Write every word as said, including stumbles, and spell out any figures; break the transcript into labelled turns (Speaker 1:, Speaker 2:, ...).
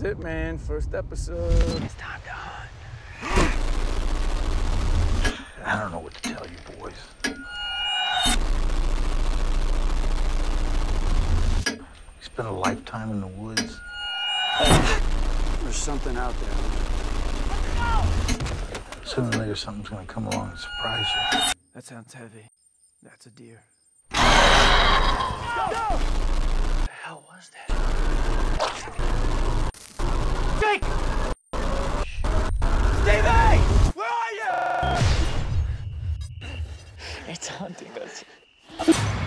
Speaker 1: it, man. First episode.
Speaker 2: It's time to hunt.
Speaker 3: I don't know what to tell you, boys. You spend a lifetime in the woods.
Speaker 1: There's something out there.
Speaker 3: Sooner or later, something's gonna come along and surprise you.
Speaker 1: That sounds heavy. That's a deer.
Speaker 2: Go! What the hell was that? Jake! Stevie! Where are you? It's hunting us.